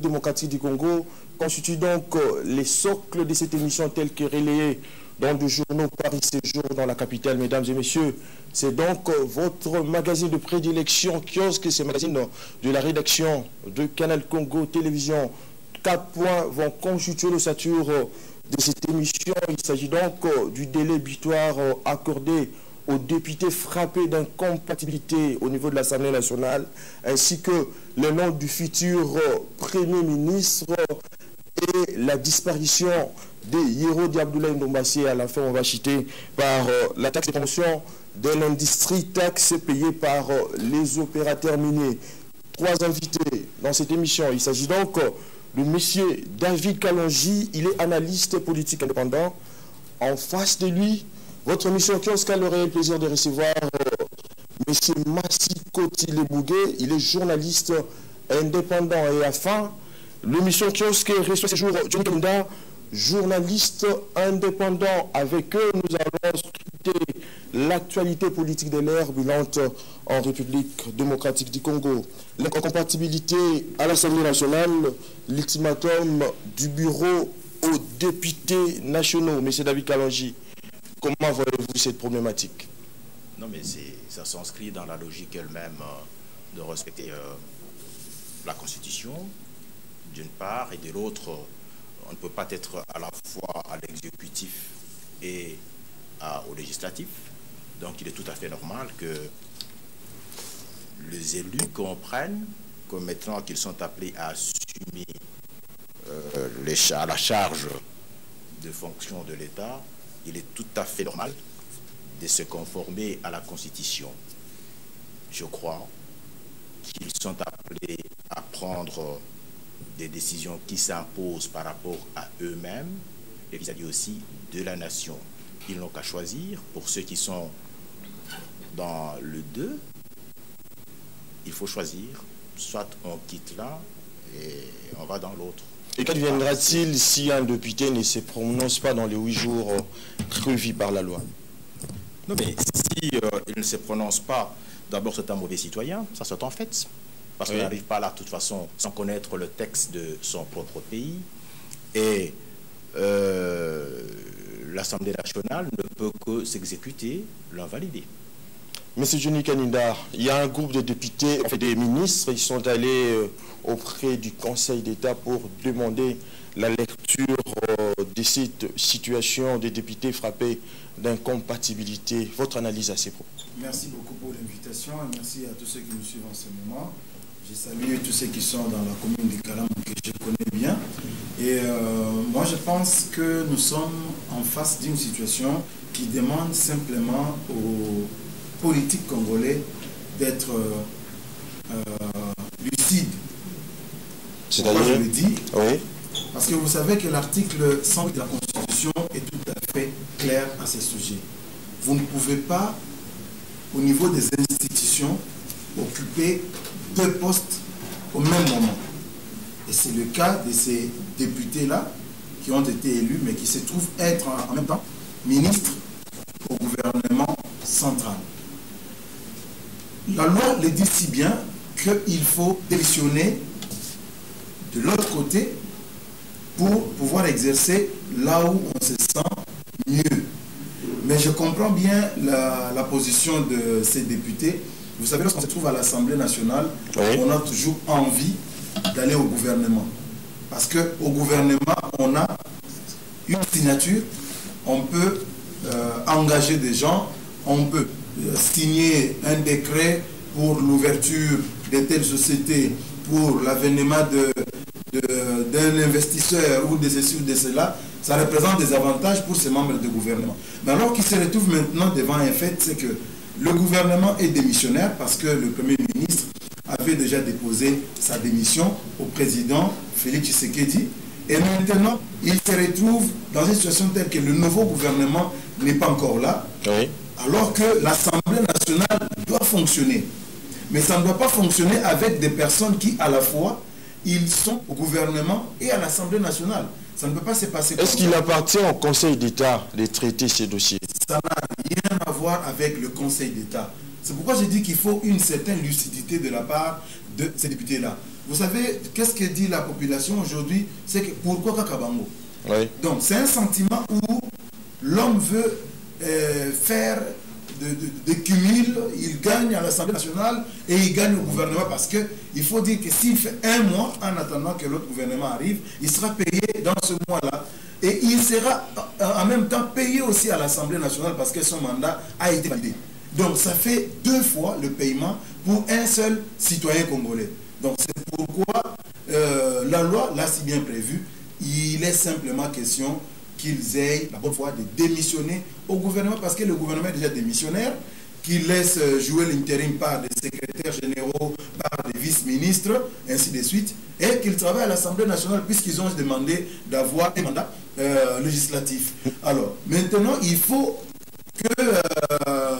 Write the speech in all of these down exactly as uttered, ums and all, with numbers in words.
démocratique du Congo constitue donc les socles de cette émission telle que relayée dans le journaux Paris Séjour dans la capitale. Mesdames et messieurs, c'est donc votre magazine de prédilection, kiosque, c'est magazine de la rédaction de Canal Congo Télévision. Quatre points vont constituer l'ossature de cette émission. Il s'agit donc du délai butoir accordé aux députés frappés d'incompatibilité au niveau de l'Assemblée nationale, ainsi que le nom du futur Premier ministre et la disparition de Yero Abdoulaye Ndombassé. À la fin, on va citer par euh, la taxe de promotion de l'industrie, taxe payée par euh, les opérateurs miniers. Trois invités dans cette émission. Il s'agit donc euh, de M. David Kalonji. Il est analyste politique indépendant. En face de lui, votre émission kiosque a le réel plaisir de recevoir euh, M. Massiko Tilebougué. Il est journaliste indépendant. Et enfin, l'émission kiosque reçoit ce jour Johnny Kenda, journaliste indépendant. Avec eux, nous allons scruter l'actualité politique de l'ère brûlante en République démocratique du Congo. L'incompatibilité à l'Assemblée nationale, l'ultimatum du bureau aux députés nationaux. Monsieur David Kalonji, comment voyez-vous cette problématique? Non, mais ça s'inscrit dans la logique elle-même euh, de respecter euh, la Constitution, d'une part, et de l'autre, on ne peut pas être à la fois à l'exécutif et à, au législatif. Donc il est tout à fait normal que les élus comprennent que maintenant qu'ils sont appelés à assumer euh, les, à la charge de fonction de l'État, il est tout à fait normal de se conformer à la Constitution. Je crois qu'ils sont appelés à prendre des décisions qui s'imposent par rapport à eux-mêmes et vis-à-vis aussi de la nation. Ils n'ont qu'à choisir. Pour ceux qui sont dans le deux, il faut choisir. Soit on quitte l'un et on va dans l'autre. Et qu'adviendra-t-il si un député ne se prononce pas dans les huit jours prévus par la loi? Non, mais si euh, il ne se prononce pas, d'abord c'est un mauvais citoyen, ça c'est en fait. Parce oui. qu'on n'arrive pas là, de toute façon, sans connaître le texte de son propre pays. Et euh, l'Assemblée nationale ne peut que s'exécuter, l'invalider. Monsieur Johnny Kenda, il y a un groupe de députés, en fait des ministres, ils sont allés euh, auprès du Conseil d'État pour demander la lecture euh, de cette situation des députés frappés d'incompatibilité. Votre analyse à ces propos? Merci beaucoup pour l'invitation et merci à tous ceux qui nous suivent en ce moment. Je salue tous ceux qui sont dans la commune de Kalam que je connais bien. Et euh, moi, je pense que nous sommes en face d'une situation qui demande simplement aux politiques congolais d'être euh, euh, lucides. C'est-à-dire, je le dis, oui. Parce que vous savez que l'article cent de la Constitution est tout à fait clair à ce sujet. Vous ne pouvez pas, au niveau des institutions, occuper deux postes au même moment. Et c'est le cas de ces députés-là qui ont été élus, mais qui se trouvent être en même temps ministres au gouvernement central. La loi le dit si bien qu'il faut démissionner de l'autre côté pour pouvoir exercer là où on se sent mieux. Mais je comprends bien la, la position de ces députés. Vous savez, lorsqu'on se trouve à l'Assemblée nationale, oui. on a toujours envie d'aller au gouvernement. Parce qu'au gouvernement, on a une signature, on peut euh, engager des gens, on peut euh, signer un décret pour l'ouverture de telles sociétés, pour l'avènement de, de, d'un investisseur ou de ceci ou de cela. Ça représente des avantages pour ces membres du gouvernement. Mais alors qu'ils se retrouvent maintenant devant un fait, c'est que le gouvernement est démissionnaire parce que le Premier ministre avait déjà déposé sa démission au président Félix Tshisekedi. Et maintenant, il se retrouve dans une situation telle que le nouveau gouvernement n'est pas encore là, oui. alors que l'Assemblée nationale doit fonctionner. Mais ça ne doit pas fonctionner avec des personnes qui, à la fois, ils sont au gouvernement et à l'Assemblée nationale. Ça ne peut pas se passer comme ça. Est-ce qu'il appartient au Conseil d'État de traiter ces dossiers? Ça n'a rien à voir avec le Conseil d'État. C'est pourquoi je dis qu'il faut une certaine lucidité de la part de ces députés-là. vous savez, qu'est-ce que dit la population aujourd'hui? C'est que pourquoi Kakabango? Oui. Donc c'est un sentiment où l'homme veut euh, faire de, de, de cumul, il gagne à l'Assemblée nationale et il gagne au gouvernement parce qu'il faut dire que s'il fait un mois en attendant que l'autre gouvernement arrive, il sera payé dans ce mois-là. Et il sera en même temps payé aussi à l'Assemblée nationale parce que son mandat a été validé. Donc ça fait deux fois le paiement pour un seul citoyen congolais. Donc c'est pourquoi euh, la loi l'a si bien prévu. Il est simplement question qu'ils aient la bonne foi de démissionner au gouvernement parce que le gouvernement est déjà démissionnaire, qu'il laisse jouer l'intérim par des secrétaires généraux, par des vice-ministres, ainsi de suite, et qu'ils travaillent à l'Assemblée nationale puisqu'ils ont demandé d'avoir un mandat euh, législatif. Alors, maintenant, il faut que euh,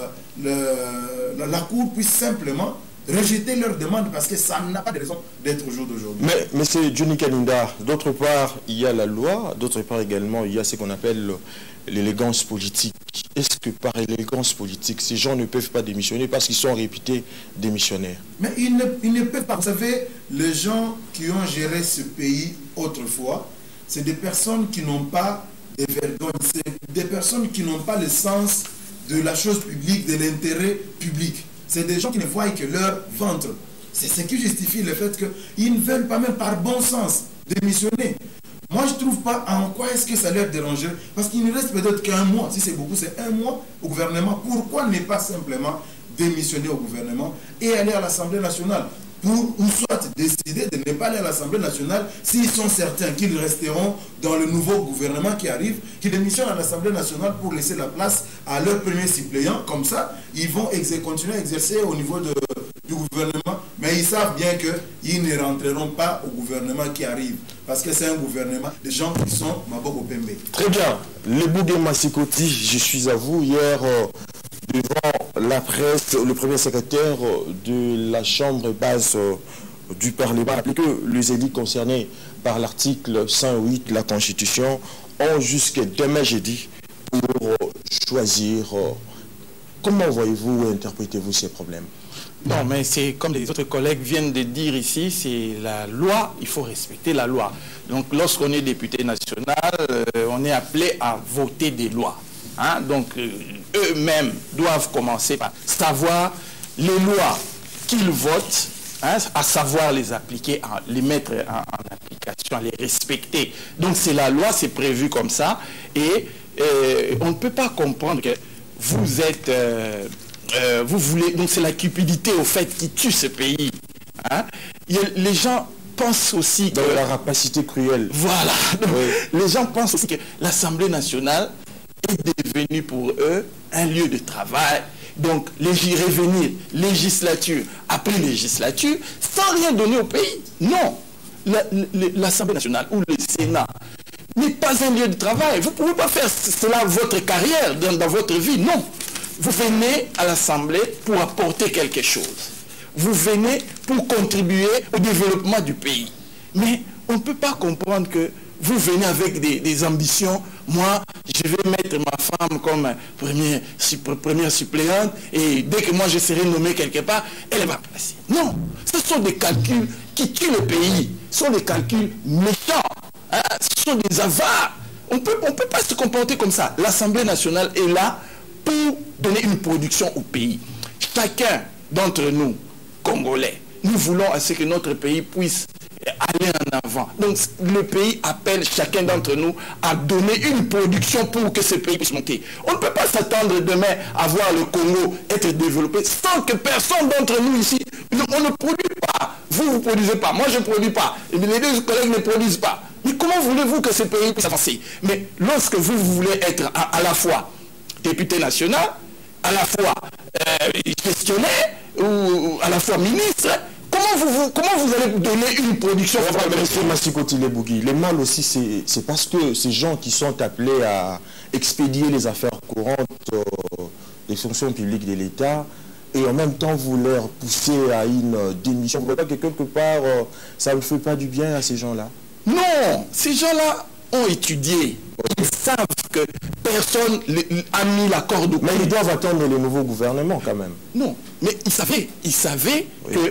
le, la, la Cour puisse simplement rejeter leur demande parce que ça n'a pas de raison d'être au jour d'aujourd'hui. Mais, mais c'est Johnny Kaninda. D'autre part, il y a la loi. D'autre part également, il y a ce qu'on appelle l'élégance politique. Est-ce que par élégance politique, ces gens ne peuvent pas démissionner parce qu'ils sont réputés démissionnaires? Mais ils ne, ils ne peuvent pas. Vous savez, les gens qui ont géré ce pays autrefois, c'est des personnes qui n'ont pas de vergogne. C'est des personnes qui n'ont pas le sens de la chose publique, de l'intérêt public. C'est des gens qui ne voient que leur ventre. C'est ce qui justifie le fait qu'ils ne veulent pas même par bon sens démissionner. Moi, je ne trouve pas en quoi est-ce que ça leur dérangerait. Parce qu'il ne reste peut-être qu'un mois. Si c'est beaucoup, c'est un mois au gouvernement. Pourquoi ne pas simplement démissionner au gouvernement et aller à l'Assemblée nationale pour, ou soit décider de ne pas aller à l'Assemblée nationale s'ils sont certains qu'ils resteront dans le nouveau gouvernement qui arrive, qui démissionnent à l'Assemblée nationale pour laisser la place à leur premier suppléant. Comme ça, ils vont continuer à exercer au niveau de, du gouvernement, mais ils savent bien qu'ils ne rentreront pas au gouvernement qui arrive, parce que c'est un gouvernement de gens qui sont Maboko Pembe. Très bien. Le Boudé Massikoti, je suis à vous. Hier, euh, devant la presse, le premier secrétaire de la chambre basse euh, du Parlement a rappelé que les édits concernés par l'article cent huit de la Constitution ont jusqu'à demain jeudi pour euh, choisir. Euh, comment voyez-vous, interprétez-vous ces problèmes? Non, mais c'est comme les autres collègues viennent de dire ici, c'est la loi, il faut respecter la loi. Donc lorsqu'on est député national, euh, on est appelé à voter des lois. Hein? Donc euh, eux-mêmes doivent commencer par savoir les lois qu'ils votent, hein, à savoir les appliquer, à les mettre en, en application, à les respecter. Donc c'est la loi, c'est prévu comme ça. Et euh, on ne peut pas comprendre que vous êtes... Euh, Euh, vous voulez, donc c'est la cupidité au fait qui tue ce pays. Hein? Il y a, les gens pensent aussi que... Dans la rapacité cruelle. Voilà. Donc, oui. Les gens pensent aussi que l'Assemblée nationale est devenue pour eux un lieu de travail. Donc, les revenir législature après législature sans rien donner au pays. Non. L'Assemblée nationale ou le Sénat n'est pas un lieu de travail. Vous ne pouvez pas faire cela votre carrière, dans, dans votre vie. Non. Vous venez à l'Assemblée pour apporter quelque chose. Vous venez pour contribuer au développement du pays. Mais on ne peut pas comprendre que vous venez avec des, des ambitions. Moi, je vais mettre ma femme comme première, première suppléante et dès que moi je serai nommé quelque part, elle va passer. Non, ce sont des calculs qui tuent le pays. Ce sont des calculs méchants. Hein? Ce sont des avares. On peut, on ne peut pas se comporter comme ça. L'Assemblée nationale est là pour donner une production au pays. Chacun d'entre nous, Congolais, nous voulons à ce que notre pays puisse aller en avant. Donc le pays appelle chacun d'entre nous à donner une production pour que ce pays puisse monter. On ne peut pas s'attendre demain à voir le Congo être développé sans que personne d'entre nous ici, on ne produit pas. Vous, vous ne produisez pas. Moi, je ne produis pas. Et les deux collègues ne produisent pas. Mais comment voulez-vous que ce pays puisse avancer? Mais lorsque vous, vous voulez être à, à la fois député national, à la fois euh, gestionnaire ou à la fois ministre, comment vous, vous, comment vous allez donner une production? Monsieur Massikoti Lebougui, le mal aussi, c'est parce que ces gens qui sont appelés à expédier les affaires courantes euh, des fonctions publiques de l'État, et en même temps vous leur poussez à une démission, vous ne voyez pas que quelque part, euh, ça ne fait pas du bien à ces gens-là? Non, ces gens-là ont étudié. Ils savent que personne a mis la corde au cou. Mais ils doivent attendre le nouveau gouvernement quand même. Non, mais ils savaient, ils savaient oui. que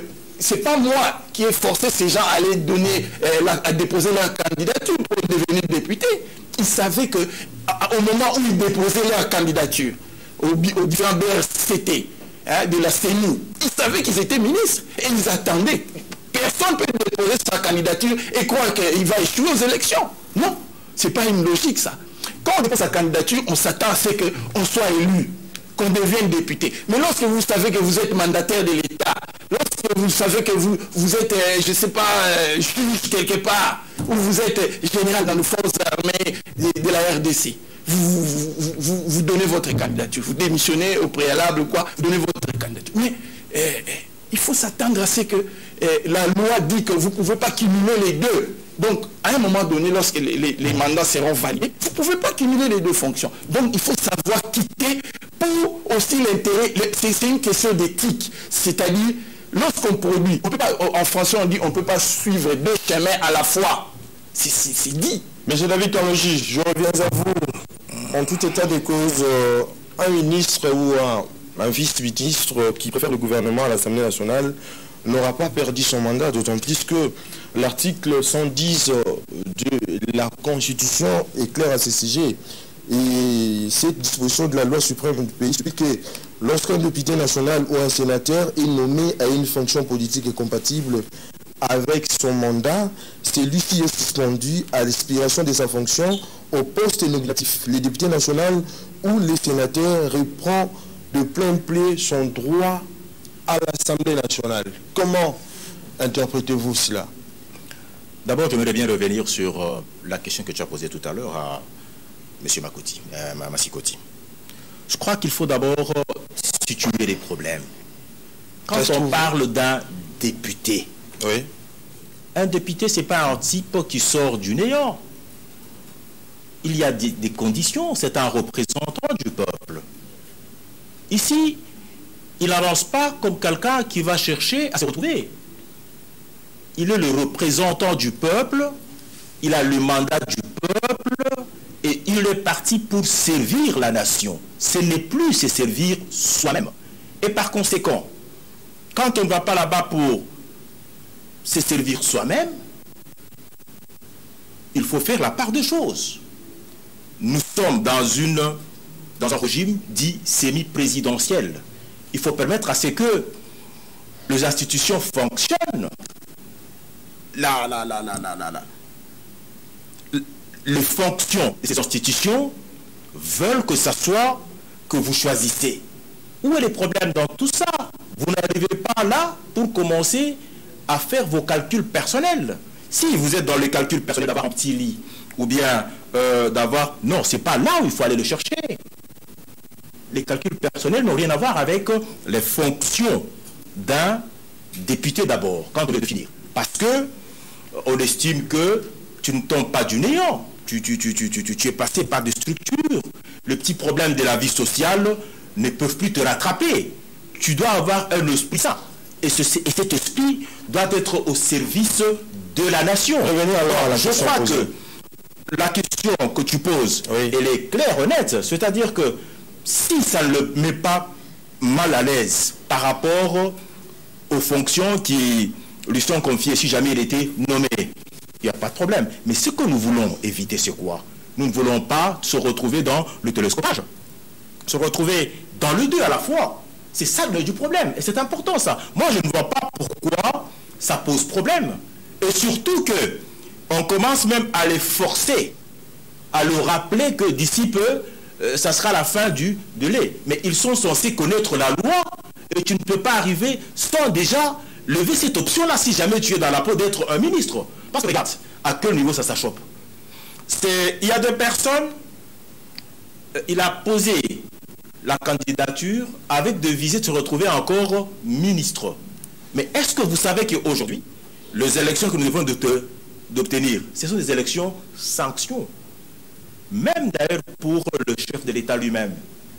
c'est pas moi qui ai forcé ces gens à aller donner, euh, la, à déposer leur candidature pour devenir député. Ils savaient que à, au moment où ils déposaient leur candidature aux, aux différents B R C T hein, de la C E N I, ils savaient qu'ils étaient ministres et ils attendaient. Personne ne peut déposer sa candidature et croire qu'il va échouer aux élections. Non, c'est pas une logique ça. Quand on dépose sa candidature, on s'attend à ce qu'on soit élu, qu'on devienne député. Mais lorsque vous savez que vous êtes mandataire de l'État, lorsque vous savez que vous, vous êtes, euh, je ne sais pas, euh, juge quelque part, ou vous êtes général dans les forces armées de, de la R D C, vous, vous, vous, vous donnez votre candidature, vous démissionnez au préalable ou quoi, vous donnez votre candidature. Mais euh, euh, il faut s'attendre à ce que euh, la loi dit que vous ne pouvez pas cumuler les deux. Donc, à un moment donné, lorsque les, les, les mandats seront validés, vous ne pouvez pas cumuler les deux fonctions. Donc, il faut savoir quitter pour aussi l'intérêt. C'est une question d'éthique. C'est-à-dire, lorsqu'on produit, on peut pas, en français on dit, on ne peut pas suivre deux chemins à la fois. C'est dit. Monsieur David Tomogis, je reviens à vous. En tout état de cause, euh, un ministre ou un, un vice-ministre qui préfère le gouvernement à l'Assemblée nationale n'aura pas perdu son mandat, d'autant plus que l'article cent dix de la Constitution est clair à ce sujet. Et cette disposition de la loi suprême du pays explique que lorsqu'un député national ou un sénateur est nommé à une fonction politique compatible avec son mandat, celui-ci est suspendu à l'expiration de sa fonction au poste nominatif. Le député national ou le sénateur reprend de plein pied son droit à l'Assemblée nationale. Comment interprétez-vous cela? D'abord, j'aimerais bien revenir sur euh, la question que tu as posée tout à l'heure à M. Makoti, euh, Massikoti. Je crois qu'il faut d'abord euh, situer les problèmes. Quand on parle d'un député, oui. Un député, ce n'est pas un type qui sort du néant. Il y a des, des conditions, c'est un représentant du peuple. Ici, il n'avance pas comme quelqu'un qui va chercher à se retrouver. Il est le représentant du peuple, il a le mandat du peuple et il est parti pour servir la nation. Ce n'est plus se servir soi-même. Et par conséquent, quand on ne va pas là-bas pour se servir soi-même, il faut faire la part des choses. Nous sommes dans, une, dans un régime dit semi-présidentiel. Il faut permettre à ce que les institutions fonctionnent. La, la, la, la, la, la, la. Les fonctions de ces institutions veulent que ça soit que vous choisissez. Où est le problème dans tout ça? Vous n'arrivez pas là pour commencer à faire vos calculs personnels. Si vous êtes dans le calcul personnel d'avoir un petit lit, ou bien euh, d'avoir... Non, ce n'est pas là où il faut aller le chercher. Les calculs personnels n'ont rien à voir avec les fonctions d'un député d'abord, quand on veut définir. Parce que on estime que tu ne tombes pas du néant. Tu, tu, tu, tu, tu, tu es passé par des structures. Les petits problèmes de la vie sociale ne peuvent plus te rattraper. Tu dois avoir un esprit sain. Et, ce, et cet esprit doit être au service de la nation. Revenez alors à la Je crois posée. que la question que tu poses, oui. elle est claire, honnête. C'est-à-dire que si ça ne le met pas mal à l'aise par rapport aux fonctions qui lui sont confiées, si jamais il était nommé, il n'y a pas de problème. Mais ce que nous voulons éviter, c'est quoi? Nous ne voulons pas se retrouver dans le télescopage, se retrouver dans les deux à la fois. C'est ça le du problème. Et c'est important ça. Moi, je ne vois pas pourquoi ça pose problème. Et surtout que on commence même à les forcer, à leur rappeler que d'ici peu, euh, ça sera la fin du, de lait. Mais ils sont censés connaître la loi et tu ne peux pas arriver sans déjà lever cette option-là si jamais tu es dans la peau d'être un ministre. Parce que regarde, à quel niveau ça s'achoppe. Il y a deux personnes, euh, il a posé la candidature avec de viser de se retrouver encore ministre. Mais est-ce que vous savez qu'aujourd'hui, les élections que nous devons d'obtenir, ce sont des élections sanctions. Même d'ailleurs pour le chef de l'État lui-même.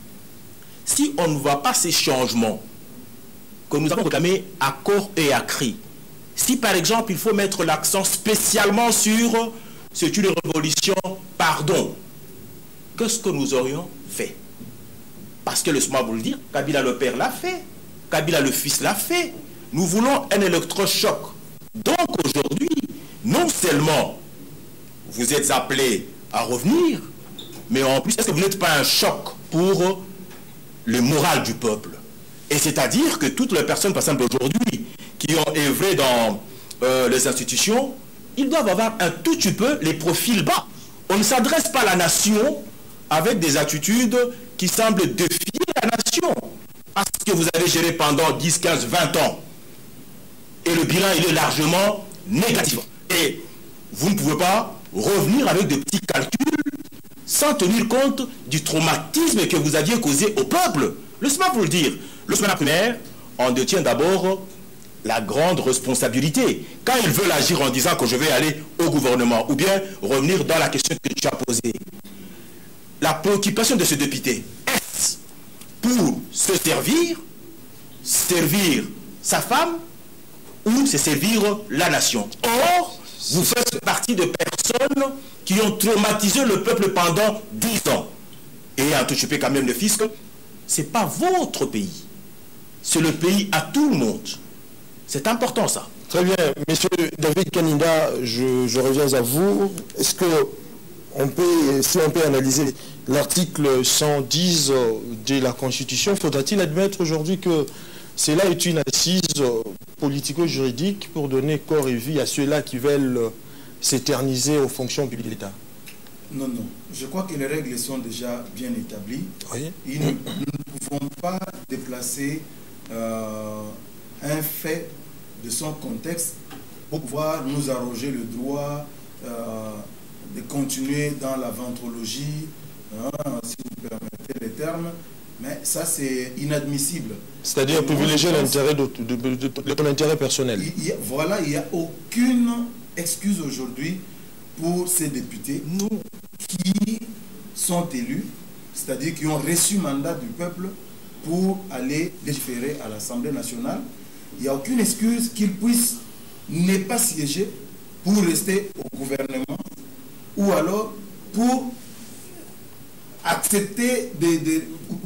Si on ne voit pas ces changements que nous avons réclamés à corps et à cri, si par exemple il faut mettre l'accent spécialement sur c'est une révolution, pardon, qu'est-ce que nous aurions fait? Parce que laisse-moi vous le dire, Kabila le père l'a fait, Kabila le fils l'a fait. Nous voulons un électrochoc. Donc aujourd'hui, non seulement vous êtes appelés à revenir, mais en plus, est-ce que vous n'êtes pas un choc pour le moral du peuple? Et c'est-à-dire que toutes les personnes, par exemple aujourd'hui, qui ont œuvré dans euh, les institutions, ils doivent avoir un tout petit peu les profils bas. On ne s'adresse pas à la nation avec des attitudes qui semblent défier la nation. Parce que vous avez géré pendant dix, quinze, vingt ans. Et le bilan, il est largement négatif. Et vous ne pouvez pas revenir avec de petits calculs sans tenir compte du traumatisme que vous aviez causé au peuple. Laissez-moi vous le dire. Le semaine primaire, on détient d'abord la grande responsabilité. Quand ils veulent agir en disant que je vais aller au gouvernement, ou bien revenir dans la question que tu as posée, la préoccupation de ce député, est-ce pour se servir, servir sa femme, ou se servir la nation? Or, vous faites partie de personnes qui ont traumatisé le peuple pendant dix ans. Et anticiper quand même le fisc, ce n'est pas votre pays. C'est le pays à tout le monde. C'est important ça. Très bien. Monsieur David Kaninda, je, je reviens à vous. Est-ce que on peut, si on peut analyser l'article cent dix de la Constitution, faudra-t-il admettre aujourd'hui que cela est une assise politico-juridique pour donner corps et vie à ceux-là qui veulent s'éterniser aux fonctions publiques de l'État? Non, non. Je crois que les règles sont déjà bien établies. Oui. Et nous, nous ne pouvons pas déplacer euh, un fait de son contexte pour pouvoir nous arroger le droit euh, de continuer dans la ventrologie, hein, si vous permettez les termes. Mais ça, c'est inadmissible. C'est-à-dire privilégier l'intérêt de, de, de, de, de ton intérêt personnel. Il y a, voilà, il n'y a aucune excuse aujourd'hui pour ces députés nous, qui sont élus, c'est-à-dire qui ont reçu mandat du peuple pour aller légiférer à l'Assemblée nationale. Il n'y a aucune excuse qu'ils puissent ne pas siéger pour rester au gouvernement ou alors pour accepter de, de,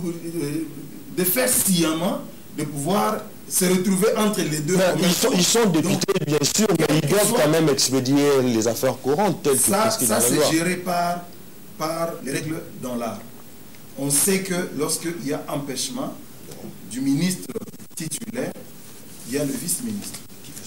de faire sciemment, de pouvoir se retrouver entre les deux. Ils sont, ils sont députés, donc, bien sûr, mais ils doivent quand même expédier les affaires courantes telles ça, que ça c'est géré par, par les règles dans l'art. On sait que lorsqu'il y a empêchement du ministre titulaire, il y a le vice-ministre.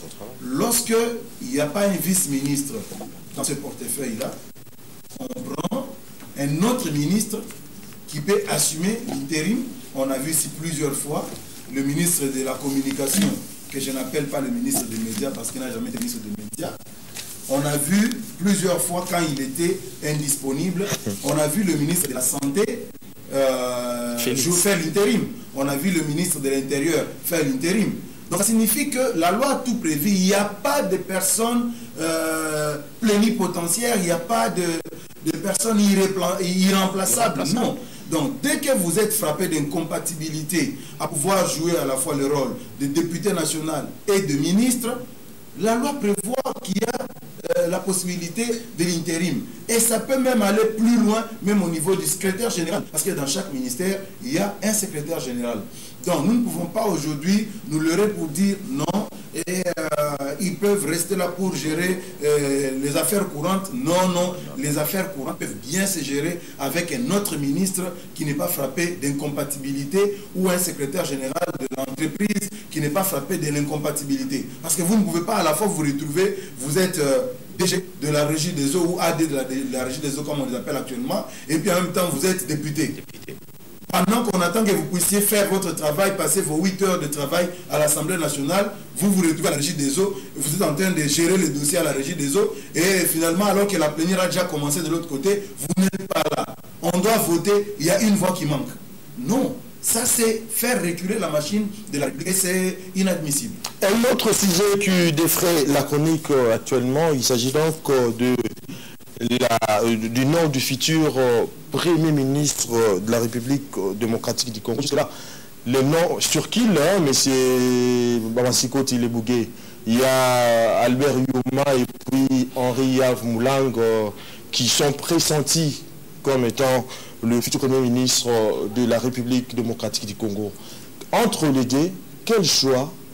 Lorsqu'il n'y a pas un vice-ministre dans ce portefeuille-là, on prend un autre ministre qui peut assumer l'intérim. On a vu ici plusieurs fois le ministre de la Communication, que je n'appelle pas le ministre des Médias parce qu'il n'a jamais été ministre des Médias. On a vu plusieurs fois quand il était indisponible. On a vu le ministre de la Santé euh, faire l'intérim. On a vu le ministre de l'Intérieur faire l'intérim. Donc ça signifie que la loi a tout prévu. Il n'y a pas de personnes euh, plénipotentiaires, il n'y a pas de, de personnes irremplaçables. Non. Donc dès que vous êtes frappé d'incompatibilité à pouvoir jouer à la fois le rôle de député national et de ministre, la loi prévoit qu'il y a euh, la possibilité de l'intérim. Et ça peut même aller plus loin, même au niveau du secrétaire général. Parce que dans chaque ministère, il y a un secrétaire général. Donc nous ne pouvons pas aujourd'hui nous leurrer pour dire non, et euh, ils peuvent rester là pour gérer euh, les affaires courantes. Non, non, les affaires courantes peuvent bien se gérer avec un autre ministre qui n'est pas frappé d'incompatibilité ou un secrétaire général de l'entreprise qui n'est pas frappé de l'incompatibilité. Parce que vous ne pouvez pas à la fois vous retrouver, vous êtes euh, D G de la régie des eaux ou A D de la, de la régie des eaux comme on les appelle actuellement, et puis en même temps vous êtes député. député. Pendant qu'on attend que vous puissiez faire votre travail, passer vos huit heures de travail à l'Assemblée nationale, vous vous retrouvez à la régie des eaux, vous êtes en train de gérer les dossiers à la régie des eaux, et finalement, alors que la plénière a déjà commencé de l'autre côté, vous n'êtes pas là. On doit voter, il y a une voix qui manque. Non, ça c'est faire reculer la machine de la République, c'est inadmissible. Un autre sujet qui défraie la chronique actuellement, il s'agit donc de... La, du nom du futur euh, Premier ministre euh, de la République euh, démocratique du Congo. Jusque là, le nom sur qui là, mais c'est Bamasiko Tilebougué. Il y a Albert Yoma et puis Henri Yves Moulang euh, qui sont pressentis comme étant le futur Premier ministre euh, de la République démocratique du Congo. Entre les deux, quel choix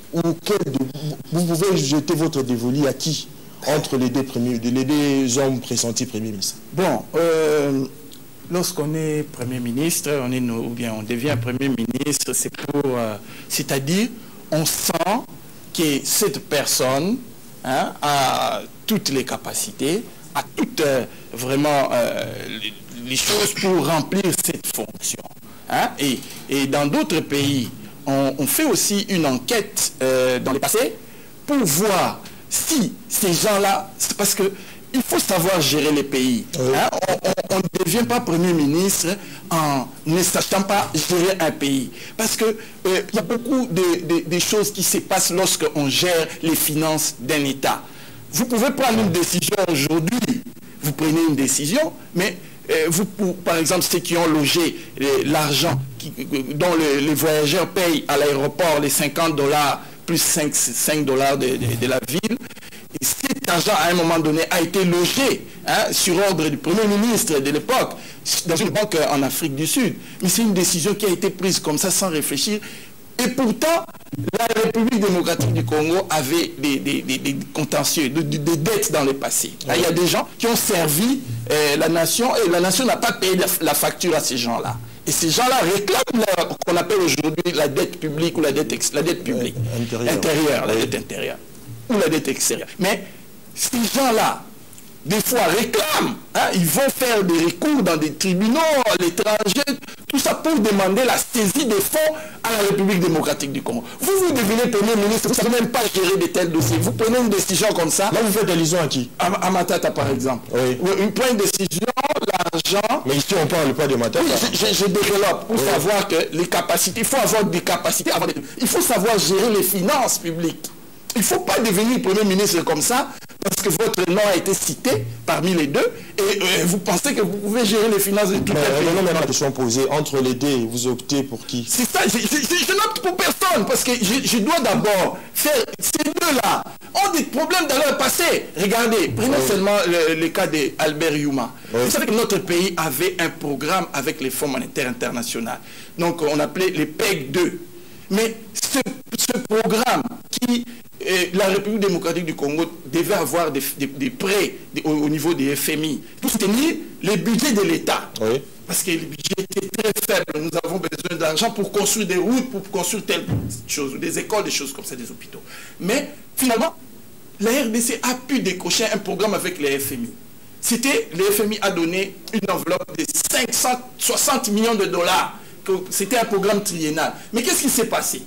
ou quel de, vous pouvez jeter votre dévolu à qui entre les deux, premiers, les deux hommes pressentis Premier ministre? Bon, euh, lorsqu'on est Premier ministre, on est, ou bien on devient Premier ministre, c'est pour, euh, c'est-à-dire, on sent que cette personne hein, a toutes les capacités, a toutes euh, vraiment euh, les, les choses pour remplir cette fonction. Hein? Et, et dans d'autres pays, on, on fait aussi une enquête euh, dans le passé pour voir si ces gens-là, parce que il faut savoir gérer les pays. Oui. Hein? On ne devient pas Premier ministre en ne sachant pas gérer un pays. Parce qu'il euh, y a beaucoup de, de, de choses qui se passent lorsqu'on gère les finances d'un État. Vous pouvez prendre une décision aujourd'hui, vous prenez une décision, mais euh, vous, par exemple, ceux qui ont logé l'argent dont les, les voyageurs payent à l'aéroport les cinquante dollars plus cinq dollars de, de, de la ville, et cet argent, à un moment donné, a été logé hein, sur ordre du Premier ministre de l'époque, dans une banque en Afrique du Sud. Mais c'est une décision qui a été prise comme ça, sans réfléchir. Et pourtant, la République démocratique du Congo avait des, des, des, des contentieux, des, des dettes dans le passé. Là, il y a des gens qui ont servi euh, la nation, et la nation n'a pas payé la, la facture à ces gens-là. Et ces gens-là réclament ce qu'on appelle aujourd'hui la dette publique ou la dette, ex, la dette publique. Intérieure. Intérieure, la dette intérieure. Ou la dette extérieure. Mais ces gens-là, des fois, réclament. Hein, ils vont faire des recours dans des tribunaux à l'étranger, tout ça pour demander la saisie des fonds à la République démocratique du Congo. Vous, vous devenez Premier ministre, vous ne savez même pas gérer de tels dossiers. Vous prenez une décision comme ça. Là, vous faites allusion à qui? À, à Matata, par exemple. Oui. Une point de décision, l'argent... Mais ici, on ne parle pas de Matata. Oui, je, je, je développe pour oui. savoir que les capacités, il faut avoir des capacités. Avoir des, il faut savoir gérer les finances publiques. Il ne faut pas devenir Premier ministre comme ça, parce que votre nom a été cité parmi les deux, et euh, vous pensez que vous pouvez gérer les finances de tout le pays. Non, mais la question posée, entre les deux, vous optez pour qui? C'est ça, je, je, je n'opte pour personne, parce que je, je dois d'abord faire, ces deux-là ont des problèmes dans leur passé. Regardez, prenez oui. seulement le, le cas d'Albert Yuma. Oui. Vous savez que notre pays avait un programme avec les Fonds monétaires internationaux. Donc on appelait les P E G deux. Mais ce, ce programme qui, euh, la République démocratique du Congo devait avoir des, des, des prêts des, au, au niveau des F M I pour soutenir les budgets de l'État. Oui. Parce que les budgets étaient très faibles. Nous avons besoin d'argent pour construire des routes, pour construire telle chose, des écoles, des choses comme ça, des hôpitaux. Mais finalement, la R D C a pu décocher un programme avec les F M I. C'était, le F M I a donné une enveloppe de cinq cent soixante millions de dollars. C'était un programme triennal. Mais qu'est-ce qui s'est passé?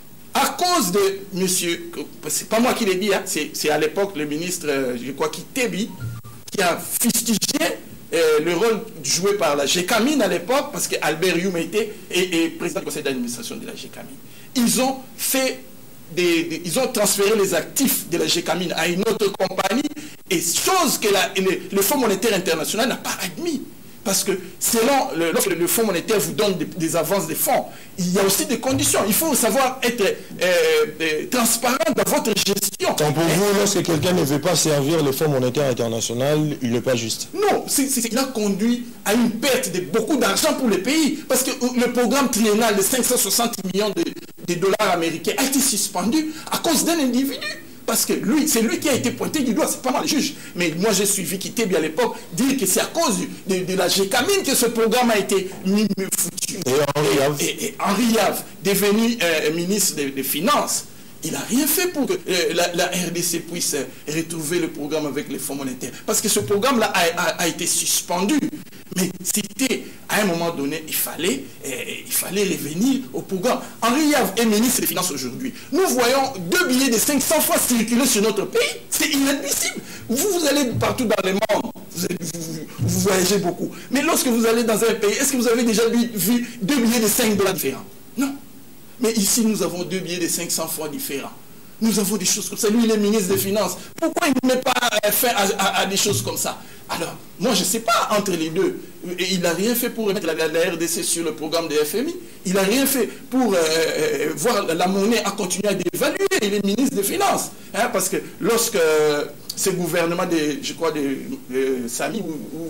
À cause de monsieur, c'est pas moi qui l'ai dit, hein, c'est à l'époque le ministre, je crois, Kitebi, qui a fustigé euh, le rôle joué par la Gécamine à l'époque, parce qu'Albert Youm était et, et président du conseil d'administration de la Gécamine. Ils ont fait des, des, ils ont transféré les actifs de la Gécamine à une autre compagnie, et chose que la, le, le Fonds monétaire international n'a pas admis. Parce que selon le, lorsque le Fonds monétaire vous donne des, des avances de fonds, il y a aussi des conditions. Il faut savoir être euh, euh, transparent dans votre gestion. Donc pour vous, lorsque quelqu'un ne veut pas servir le Fonds monétaire international, il n'est pas juste? Non, c est, c est, il a conduit à une perte de beaucoup d'argent pour le pays. Parce que le programme triennal de cinq cent soixante millions de, de dollars américains a été suspendu à cause d'un individu. Parce que lui, c'est lui qui a été pointé du doigt, c'est pas moi le juge. Mais moi, j'ai suivi Kitebi à l'époque, dire que c'est à cause de, de la Gécamine que ce programme a été mis, mis foutu. Et Henri Yave, et, et Henri Yave, devenu euh, ministre des de Finances, il n'a rien fait pour que euh, la, la R D C puisse euh, retrouver le programme avec les fonds monétaires. Parce que ce programme-là a, a, a été suspendu. Mais c'était, à un moment donné, il fallait, euh, il fallait revenir au programme. Henri Yave est ministre des Finances aujourd'hui. Nous voyons deux billets de cinq cents fois circuler sur notre pays. C'est inadmissible. Vous, vous allez partout dans le monde. Vous, vous, vous voyagez beaucoup. Mais lorsque vous allez dans un pays, est-ce que vous avez déjà vu, vu deux billets de cinq dollars différents? Non. Mais ici, nous avons deux billets de cinq cents fois différents. Nous avons des choses comme ça. Lui, il est ministre des Finances. Pourquoi il ne met pas fin à, à, à des choses comme ça? Alors, moi, je ne sais pas entre les deux. Et il n'a rien fait pour remettre la, la R D C sur le programme de F M I. Il n'a rien fait pour euh, voir la monnaie à continuer à dévaluer. Il est ministre des Finances. Hein, parce que lorsque euh, ce gouvernement, de, je crois, de, de Sami ou, ou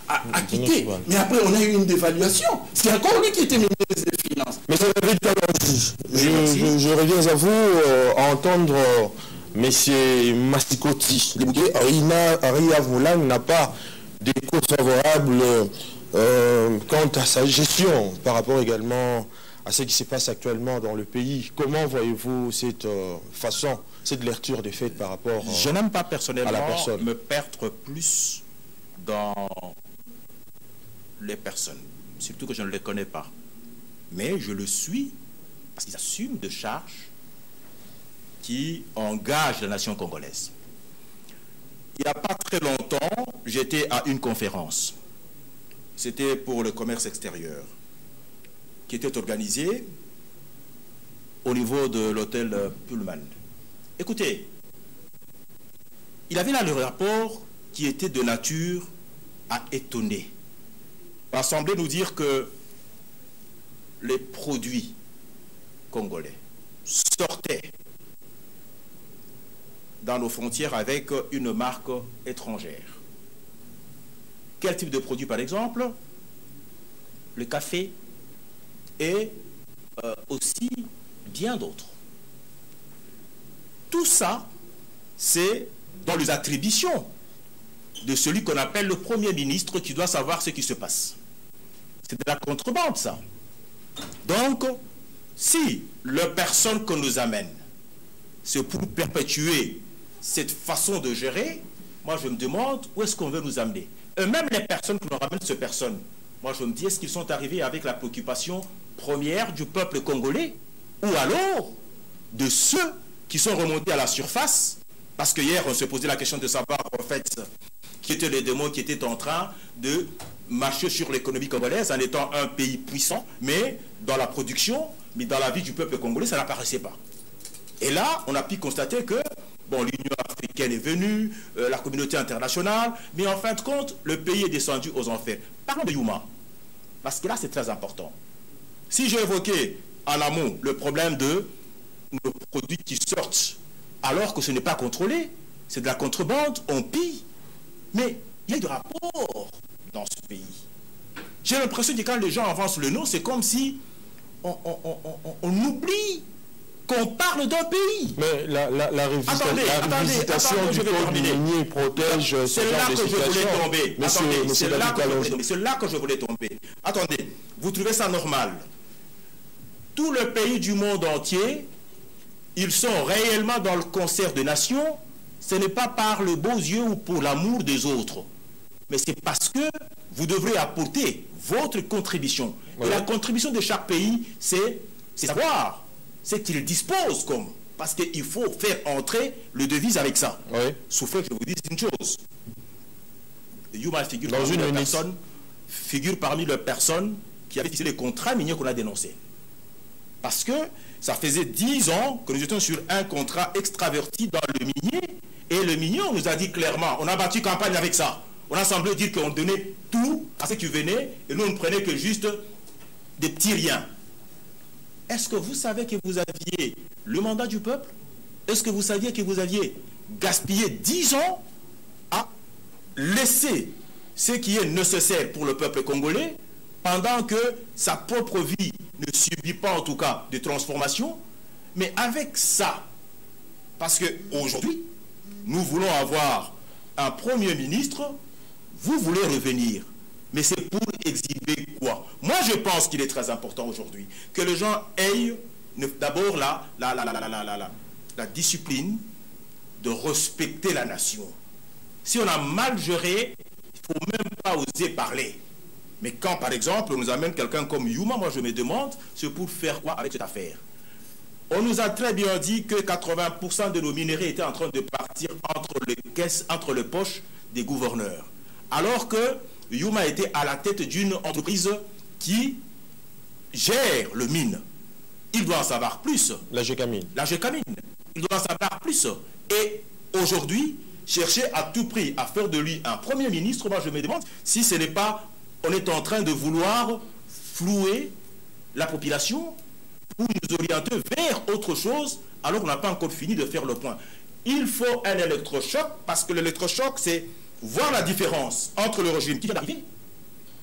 a, a quitté. Mais après, on a eu une dévaluation. C'est encore lui qui était ministre des Finances. Mais ça veut dire je, je, je reviens à vous euh, à entendre euh, M. Massikoti. Aria Voulang n'a pas d'écho favorable euh, quant à sa gestion par rapport également à ce qui se passe actuellement dans le pays. Comment voyez-vous cette euh, façon, cette lecture des faits par rapport euh, Je n'aime pas personnellement à la personne. me perdre plus dans les personnes, surtout que je ne les connais pas. Mais je le suis parce qu'ils assument de charges qui engagent la nation congolaise. Il n'y a pas très longtemps, j'étais à une conférence. C'était pour le commerce extérieur, qui était organisée au niveau de l'hôtel Pullman. Écoutez, il avait là le rapport qui était de nature à étonner. Il semblait nous dire que les produits congolais sortaient dans nos frontières avec une marque étrangère. Quel type de produit, par exemple? Le café et euh, aussi bien d'autres. Tout ça, c'est dans les attributions de celui qu'on appelle le Premier ministre qui doit savoir ce qui se passe. C'est de la contrebande, ça. Donc, si la personne qu'on nous amène, c'est pour perpétuer cette façon de gérer, moi je me demande où est-ce qu'on veut nous amener. Et même les personnes qui nous ramènent ces personnes, moi je me dis, est-ce qu'ils sont arrivés avec la préoccupation première du peuple congolais, ou alors de ceux qui sont remontés à la surface, parce que hier on se posait la question de savoir en fait qui étaient les démons qui étaient en train de marcher sur l'économie congolaise en étant un pays puissant, mais dans la production, mais dans la vie du peuple congolais, ça n'apparaissait pas. Et là, on a pu constater que bon, l'Union africaine est venue, euh, la communauté internationale, mais en fin de compte, le pays est descendu aux enfers. Parlons de Yuma, parce que là, c'est très important. Si j'ai évoqué en amont le problème de nos produits qui sortent, alors que ce n'est pas contrôlé, c'est de la contrebande, on pille, mais il y a du rapport dans ce pays. J'ai l'impression que quand les gens avancent le nom, c'est comme si on, on, on, on, on oublie qu'on parle d'un pays. Mais la, la, la, révisa attendez, la révisitation attendez, du code minier protège ce genre de situation. C'est là que je voulais tomber. C'est là que je voulais tomber. Attendez, vous trouvez ça normal? Tout le pays du monde entier, ils sont réellement dans le concert des nations. Ce n'est pas par le beaux yeux ou pour l'amour des autres, mais c'est parce que vous devrez apporter votre contribution. Oui. Et la contribution de chaque pays, c'est savoir ce qu'il dispose comme. Parce qu'il faut faire entrer le devise avec ça. Oui. Sauf que je vous dis une chose. Yuma figure Dans parmi, une les personnes, figure parmi les personnes qui avaient fixé les contrats miniers qu'on a dénoncés. Parce que ça faisait dix ans que nous étions sur un contrat extraverti dans le minier. Et le minier, on nous a dit clairement, on a battu campagne avec ça. On a semblé dire qu'on donnait tout à ceux qui venaient et nous, on ne prenait que juste des petits riens. Est-ce que vous savez que vous aviez le mandat du peuple? Est-ce que vous saviez que vous aviez gaspillé dix ans à laisser ce qui est nécessaire pour le peuple congolais pendant que sa propre vie ne subit pas en tout cas de transformation? Mais avec ça, parce qu'aujourd'hui, nous voulons avoir un Premier ministre, vous voulez revenir. Mais c'est pour exhiber quoi? Moi, je pense qu'il est très important aujourd'hui que les gens aient d'abord la, la, la, la, la, la, la, la discipline de respecter la nation. Si on a mal géré, il ne faut même pas oser parler. Mais quand, par exemple, on nous amène quelqu'un comme Yuma, moi je me demande, c'est pour faire quoi avec cette affaire? On nous a très bien dit que quatre-vingts pour cent de nos minéraux étaient en train de partir entre les caisses, entre les poches des gouverneurs. Alors que Yuma était à la tête d'une entreprise qui gère le mine. Il doit en savoir plus. La Gécamine. La Gécamine. Il doit en savoir plus. Et aujourd'hui, chercher à tout prix à faire de lui un Premier ministre, moi je me demande si ce n'est pas, on est en train de vouloir flouer la population pour nous orienter vers autre chose, alors qu'on n'a pas encore fini de faire le point. Il faut un électrochoc, parce que l'électrochoc, c'est voir la différence entre le régime qui vient d'arriver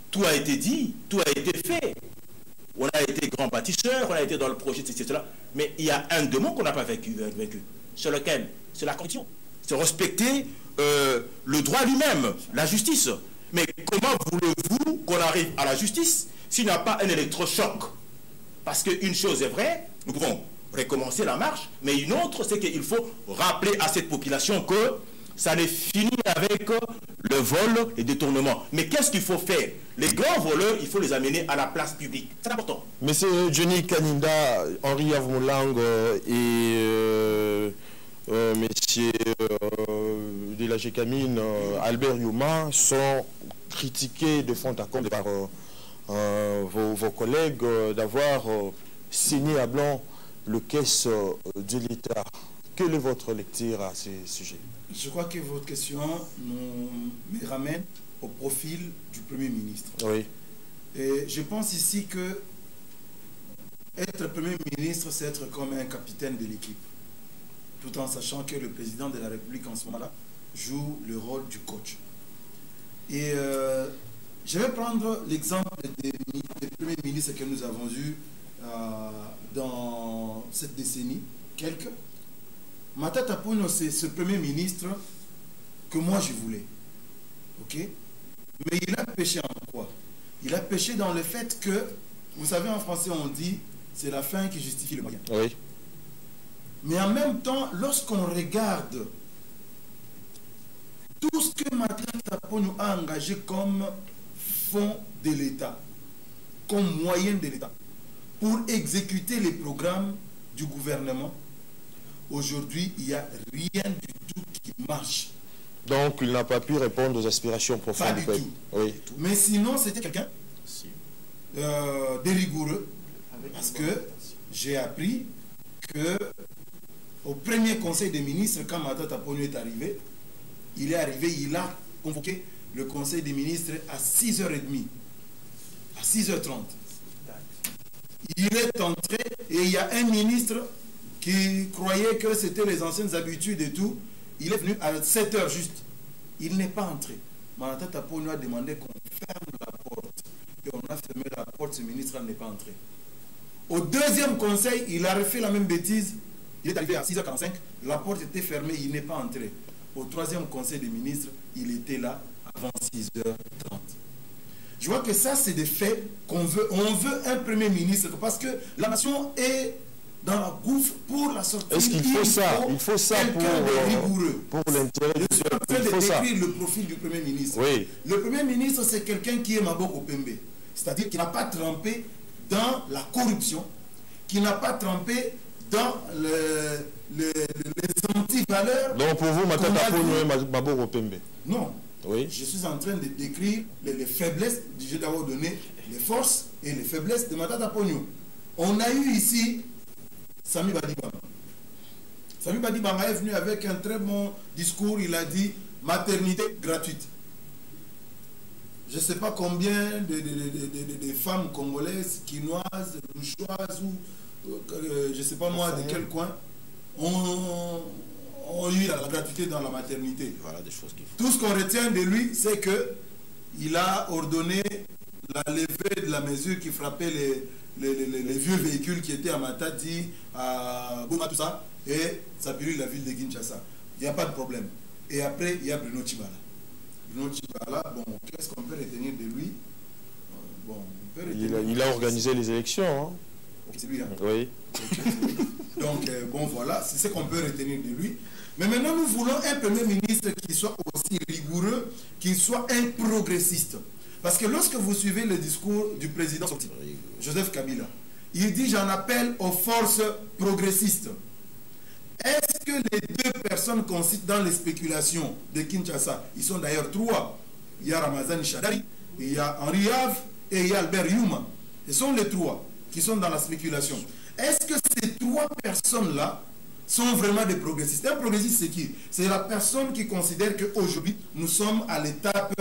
tout a été dit, tout a été fait. On a été grand bâtisseur, on a été dans le projet, et cetera. Mais il y a un démon qu'on n'a pas vaincu, vaincu. C'est lequel? C'est la corruption. C'est respecter euh, le droit lui-même, la justice. Mais comment voulez-vous qu'on arrive à la justice s'il n'y a pas un électrochoc? Parce qu'une chose est vraie, nous pouvons recommencer la marche, mais une autre, c'est qu'il faut rappeler à cette population que ça n'est fini avec le vol et détournement. Mais qu'est-ce qu'il faut faire? Les grands voleurs, il faut les amener à la place publique. C'est important. Monsieur Johnny Kaninda, Henri Avmoulang euh, et euh, euh, Monsieur euh, de la G C A M I N, euh, Albert Youma, sont critiqués de fond en comble par euh, euh, vos, vos collègues euh, d'avoir euh, signé à blanc le caisse euh, de l'État. Quelle est votre lecture à ce sujet? Je crois que votre question nous me ramène au profil du Premier ministre. Oui. Et je pense ici que être Premier ministre, c'est être comme un capitaine de l'équipe, tout en sachant que le président de la République en ce moment-là joue le rôle du coach. Et euh, je vais prendre l'exemple des, des premiers ministres que nous avons eus euh, dans cette décennie, quelques. Matata Ponyo, c'est ce premier ministre que moi je voulais. Ok? Mais il a péché en quoi? Il a péché dans le fait que, vous savez, en français on dit, c'est la fin qui justifie le moyen. Oui. Mais en même temps, lorsqu'on regarde tout ce que Matata Ponyo a engagé comme fonds de l'État, comme moyen de l'État, pour exécuter les programmes du gouvernement, aujourd'hui, il n'y a rien du tout qui marche. Donc, il n'a pas pu répondre aux aspirations profondes. Pas du peuple. tout. Oui. Mais sinon, c'était quelqu'un euh, de rigoureux. Parce que j'ai appris que au premier conseil des ministres, quand Matata Ponyo est arrivé, il est arrivé, il a convoqué le conseil des ministres à six heures trente. À six heures trente. Il est entré et il y a un ministre qui croyait que c'était les anciennes habitudes et tout. Il est venu à sept heures juste. Il n'est pas entré. Matata Ponyo a demandé qu'on ferme la porte. Et on a fermé la porte, ce ministre n'est pas entré. Au deuxième conseil, il a refait la même bêtise. Il est arrivé à six heures quarante-cinq, la porte était fermée, il n'est pas entré. Au troisième conseil des ministres, il était là avant six heures trente. Je vois que ça, c'est des faits qu'on veut. On veut un premier ministre parce que la nation est dans la gouffre pour la sortie. Est-ce qu'il faut, faut ça? Il faut ça pour, euh, pour l'intérêt du peuple. Je suis en train de décrire le profil du Premier ministre. Oui. Le Premier ministre, c'est quelqu'un qui est Maboko Pembe. C'est-à-dire qui n'a pas trempé dans la corruption, qui n'a pas trempé dans le, le, les anti-valeurs. Donc pour vous, Matata Ponyo est Maboko Pembe? Non. Oui. Je suis en train de décrire les, les faiblesses, j'ai d'abord donné les forces et les faiblesses de Matata Ponyo. On a eu ici Sami Badibanga. Sami Badibanga est venu avec un très bon discours, il a dit maternité gratuite. Je ne sais pas combien de, de, de, de, de femmes congolaises, quinoises, louchoises ou euh, je ne sais pas moi de quel coin ont, ont eu la, la gratuité dans la maternité. Voilà des choses qu'il faut. Tout ce qu'on retient de lui, c'est que il a ordonné la levée de la mesure qui frappait les, les, les, les vieux véhicules qui étaient à Matadi, à Goma, tout ça, et ça purifie la ville de Kinshasa. Il n'y a pas de problème. Et après, il y a Bruno Tshibala. Bruno Tshibala, bon, qu'est-ce qu'on peut retenir de lui? Bon, on peut il, a, il a organisé les élections. Hein. C'est lui, hein? Oui. Okay. Donc, euh, bon, voilà, c'est ce qu'on peut retenir de lui. Mais maintenant, nous voulons un Premier ministre qui soit aussi rigoureux, qui soit un progressiste. Parce que lorsque vous suivez le discours du président sorti, Joseph Kabila, il dit « J'en appelle aux forces progressistes ». Est-ce que les deux personnes qu'on cite dans les spéculations de Kinshasa, ils sont d'ailleurs trois, il y a Ramazani Chadari, il y a Henri Have et il y a Albert Youma. Ce sont les trois qui sont dans la spéculation. Est-ce que ces trois personnes-là sont vraiment des progressistes? Un progressiste, c'est qui? C'est la personne qui considère qu'aujourd'hui, nous sommes à l'étape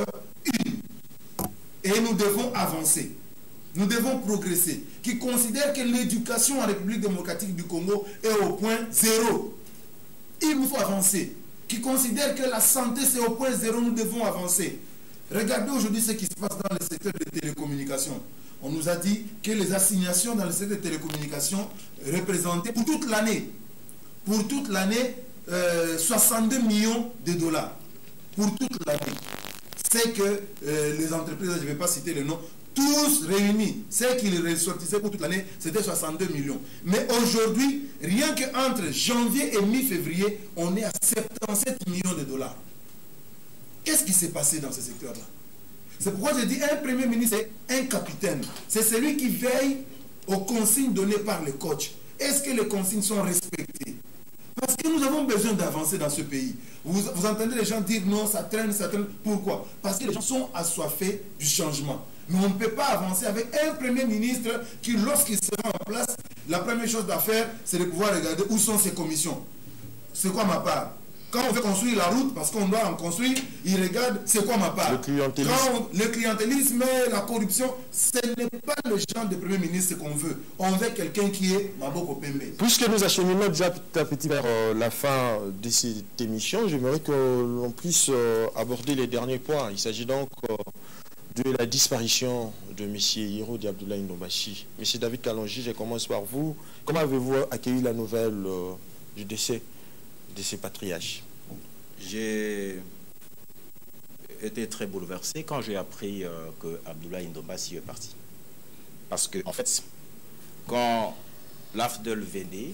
un et nous devons avancer. Nous devons progresser. Qui considère que l'éducation en République démocratique du Congo est au point zéro. Il nous faut avancer. Qui considère que la santé c'est au point zéro, nous devons avancer. Regardez aujourd'hui ce qui se passe dans le secteur des télécommunications. On nous a dit que les assignations dans le secteur des télécommunications représentaient pour toute l'année, pour toute l'année, euh, soixante-deux millions de dollars. Pour toute l'année. C'est que euh, les entreprises, je ne vais pas citer le nom, tous réunis, ce qu'ils ressortissaient pour toute l'année, c'était soixante-deux millions. Mais aujourd'hui, rien qu'entre janvier et mi-février, on est à soixante-dix-sept millions de dollars. Qu'est-ce qui s'est passé dans ce secteur-là? C'est pourquoi je dis un premier ministre, c'est un capitaine. C'est celui qui veille aux consignes données par les coachs. Est-ce que les consignes sont respectées? Parce que nous avons besoin d'avancer dans ce pays. Vous, vous entendez les gens dire non, ça traîne, ça traîne. Pourquoi? Parce que les gens sont assoiffés du changement. Mais on ne peut pas avancer avec un premier ministre qui, lorsqu'il sera en place, la première chose à faire, c'est de pouvoir regarder où sont ses commissions. C'est quoi ma part? Quand on veut construire la route, parce qu'on doit en construire, il regarde c'est quoi ma part. Le clientélisme. Quand on, le clientélisme, la corruption, ce n'est pas le genre de premier ministre qu'on veut. On veut quelqu'un qui est Maboko Pembe. Puisque nous acheminons déjà petit à petit vers euh, la fin de cette émission, j'aimerais que l'on puisse euh, aborder les derniers points. Il s'agit donc euh, de la disparition de M. Hirodi Abdoulaye Ndombassi. M. David Kalonji, je commence par vous. Comment avez-vous accueilli la nouvelle euh, du décès de ces patriarches? J'ai été très bouleversé quand j'ai appris euh, que Abdoulaye Ndombassi est parti. Parce que, en fait, quand l'A F D E L venait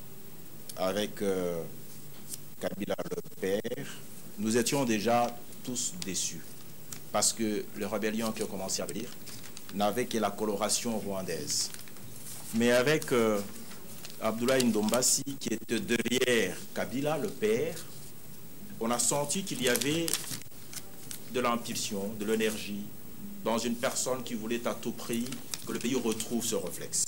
avec euh, Kabila le père, nous étions déjà tous déçus. Parce que les rébellions qui ont commencé à venir n'avaient que la coloration rwandaise. Mais avec euh, Abdoulaye Ndombassi qui était derrière Kabila, le père, on a senti qu'il y avait de l'impulsion, de l'énergie dans une personne qui voulait à tout prix que le pays retrouve ce réflexe.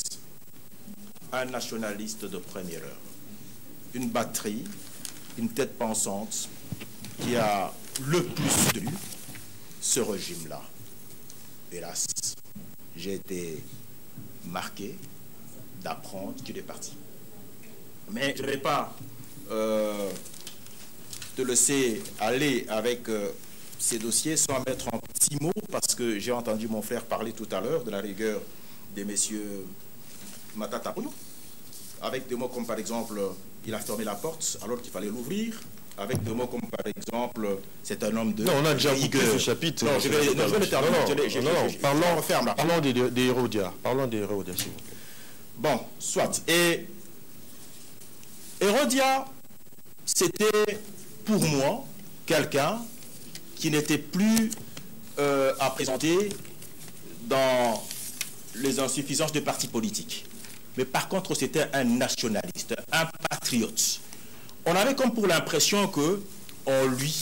Un nationaliste de première heure. Une batterie, une tête pensante qui a le plus soutenu ce régime-là. Hélas, j'ai été marqué d'apprendre qu'il est parti. Mais je ne vais pas euh, te laisser aller avec euh, ces dossiers sans mettre un petit mot, parce que j'ai entendu mon frère parler tout à l'heure de la rigueur des messieurs Matata Pounou, avec des mots comme par exemple, il a fermé la porte alors qu'il fallait l'ouvrir, avec des mots comme par exemple, c'est un homme de... Non, on a déjà bouclé ce chapitre. Non, je vais, non, je vais le terminer. Non, non, je, je, non, non, je, je, parlons, je ferme là. Parlons des, des Hérodia. Parlons des Hérodia, s'il vous plaît. Bon, soit. Et Hérodia, c'était pour moi quelqu'un qui n'était plus euh, à présenter dans les insuffisances de partis politiques. Mais par contre, c'était un nationaliste, un patriote. On avait comme pour l'impression que on lui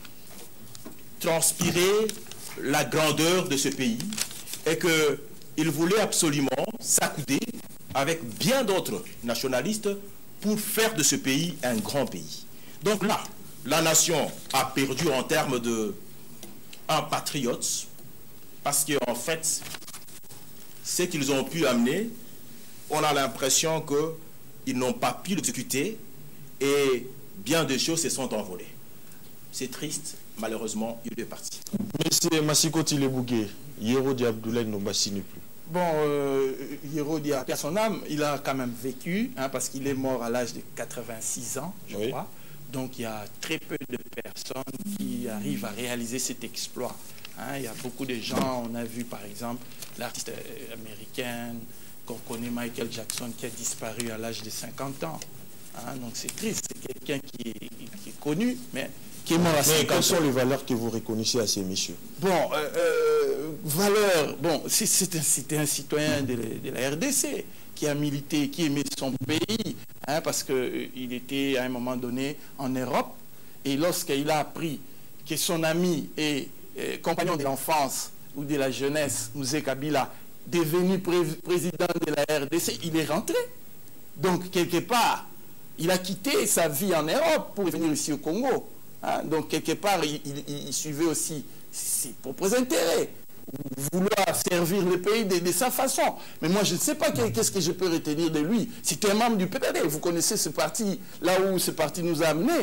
transpirait la grandeur de ce pays et qu'il voulait absolument s'accouder avec bien d'autres nationalistes pour faire de ce pays un grand pays. Donc là, la nation a perdu en termes de un patriote, parce qu'en fait, ce qu'ils ont pu amener, on a l'impression qu'ils n'ont pas pu l'exécuter et bien des choses se sont envolées. C'est triste, malheureusement, il est parti. Monsieur Massiko Tilebougué, Hirodi Abdoulaye Ndombassi n'est plus. Bon, euh, Hirodi, à son âme, il a quand même vécu, hein, parce qu'il est mort à l'âge de quatre-vingt-six ans, je oui. crois. Donc il y a très peu de personnes qui arrivent à réaliser cet exploit. Hein. Il y a beaucoup de gens, on a vu par exemple l'artiste américaine qu'on connaît, Michael Jackson, qui a disparu à l'âge de cinquante ans. Hein. Donc c'est triste, c'est quelqu'un qui est, qui est connu, mais qui est mort à cinquante ans. Quelles sont les valeurs que vous reconnaissez à ces messieurs? Bon, euh, euh, valeurs, bon, c'était un, un citoyen de, de la R D C qui a milité, qui aimait son pays, hein, parce qu'il euh, était à un moment donné en Europe, et lorsqu'il a appris que son ami et euh, compagnon de l'enfance ou de la jeunesse, Mouzé Kabila, devenu pré président de la R D C, il est rentré. Donc, quelque part, il a quitté sa vie en Europe pour venir ici au Congo. Hein. Donc, quelque part, il, il, il suivait aussi ses propres intérêts, vouloir servir le pays de, de sa façon. Mais moi, je ne sais pas qu'est-ce que je peux retenir de lui. C'était un membre du P P D. Vous connaissez ce parti, là où ce parti nous a amenés.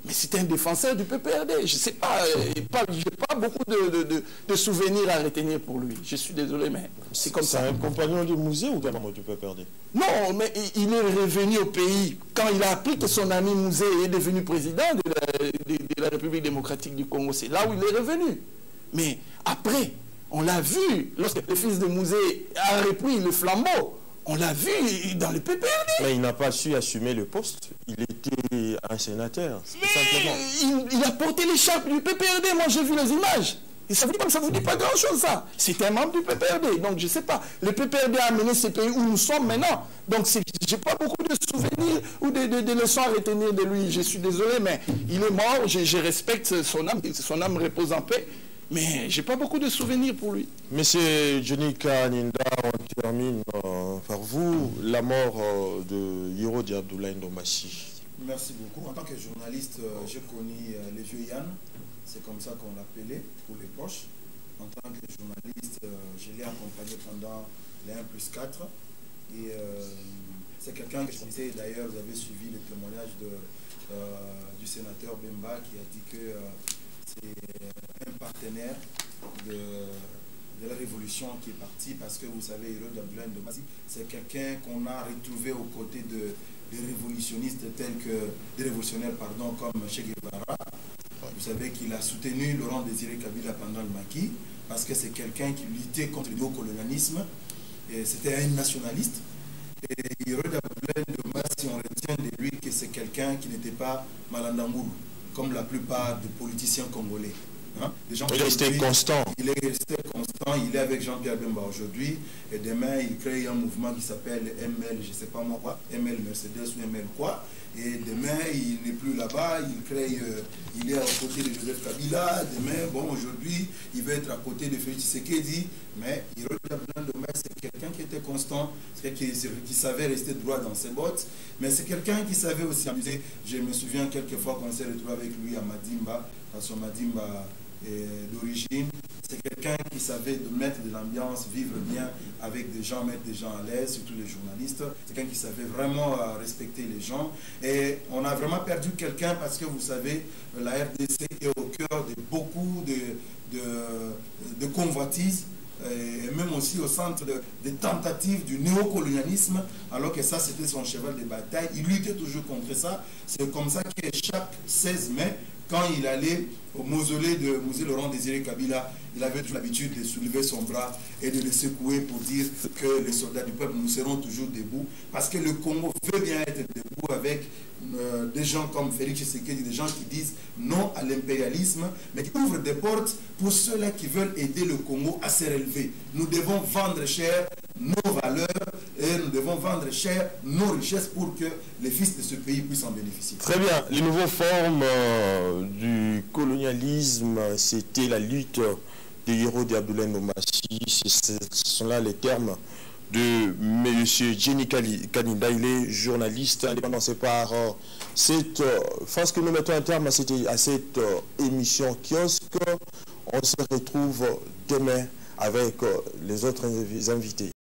mais c'est un défenseur du P P R D. Je ne sais pas, euh, je n'ai pas beaucoup de, de, de, de souvenirs à retenir pour lui. Je suis désolé, mais c'est comme ça. C'est un compagnon du musée ou d'un membre du P P R D? Non, mais il est revenu au pays quand il a appris que son ami Mouzé est devenu président de la, de, de la République démocratique du Congo. C'est là où il est revenu. Mais après, on l'a vu, lorsque le fils de Mouzé a repris le flambeau, on l'a vu dans le P P R D. Mais il n'a pas su assumer le poste. Il était un sénateur, simplement. Il, il a porté l'écharpe du P P R D. Moi, j'ai vu les images. Et ça ne vous dit pas grand-chose, ça. C'est un membre du P P R D. Donc, je ne sais pas. Le P P R D a amené ce pays où nous sommes maintenant. Donc, je n'ai pas beaucoup de souvenirs ou de, de, de leçons à retenir de lui. Je suis désolé, mais il est mort. Je, je respecte son âme. Son âme repose en paix. Mais je n'ai pas beaucoup de souvenirs pour lui. Monsieur Johnny Kaninda, on termine euh, par vous. La mort euh, de Hirodi Abdoulaye Ndomassi. Merci beaucoup. En tant que journaliste, euh, j'ai connu euh, les vieux Yann. C'est comme ça qu'on l'appelait pour les proches. En tant que journaliste, euh, je l'ai accompagné pendant les un plus quatre. Et euh, c'est quelqu'un que je connaissais. D'ailleurs, vous avez suivi le témoignage de, euh, du sénateur Bemba qui a dit que euh, c'est un partenaire de, de la révolution qui est parti parce que vous savez, Hirodi Abdoulaye Ndomassi, c'est quelqu'un qu'on a retrouvé aux côtés de, des révolutionnistes tels que, des révolutionnaires pardon, comme Che Guevara. Vous savez qu'il a soutenu Laurent Désiré Kabila pendant le maquis parce que c'est quelqu'un qui luttait contre le néocolonialisme. C'était un nationaliste. Et Hirodi Abdoulaye Ndomassi, on retient de lui que c'est quelqu'un qui n'était pas Malandanguru, comme la plupart des politiciens congolais. Hein? Il est resté constant. Il est resté constant. Il est avec Jean-Pierre Bemba aujourd'hui. Et demain, il crée un mouvement qui s'appelle M L, je ne sais pas moi quoi, M L Mercedes ou M L quoi. Et demain, il n'est plus là-bas. Il crée, euh, il est à côté de Joseph Kabila. Demain, bon, aujourd'hui, il va être à côté de Félix Tshisekedi. Mais Hirodi Abdoulaye Ndomassi, c'est quelqu'un qui était constant, c'est quelqu'un qui, qui savait rester droit dans ses bottes. Mais c'est quelqu'un qui savait aussi amuser. Je me souviens quelquefois qu'on s'est retrouvé avec lui à Madimba, parce que Madimba d'origine. C'est quelqu'un qui savait de mettre de l'ambiance, vivre bien avec des gens, mettre des gens à l'aise, surtout les journalistes. C'est quelqu'un qui savait vraiment respecter les gens. Et on a vraiment perdu quelqu'un parce que vous savez, la R D C est au cœur de beaucoup de, de, de convoitises et même aussi au centre de, des tentatives du néocolonialisme, alors que ça c'était son cheval de bataille. Il luttait toujours contre ça. C'est comme ça que chaque seize mai, quand il allait au mausolée de Mouzé Laurent Désiré Kabila, il avait toujours l'habitude de soulever son bras et de le secouer pour dire que les soldats du peuple, nous serons toujours debout. Parce que le Congo veut bien être debout avec euh, des gens comme Félix Tshisekedi, des gens qui disent non à l'impérialisme, mais qui ouvrent des portes pour ceux-là qui veulent aider le Congo à se relever. Nous devons vendre cher nos valeurs et nous devons vendre cher nos richesses pour que les fils de ce pays puissent en bénéficier. Très bien. Les nouvelles formes euh, du colonialisme, c'était la lutte de Hirodi Abdoulaye Ndomassi. Ce sont là les termes de M. Johnny Kaninda. Il est journaliste indépendant. C'est par euh, cette euh, phase que nous mettons un terme à cette, à cette euh, émission kiosque. On se retrouve demain avec euh, les autres invités.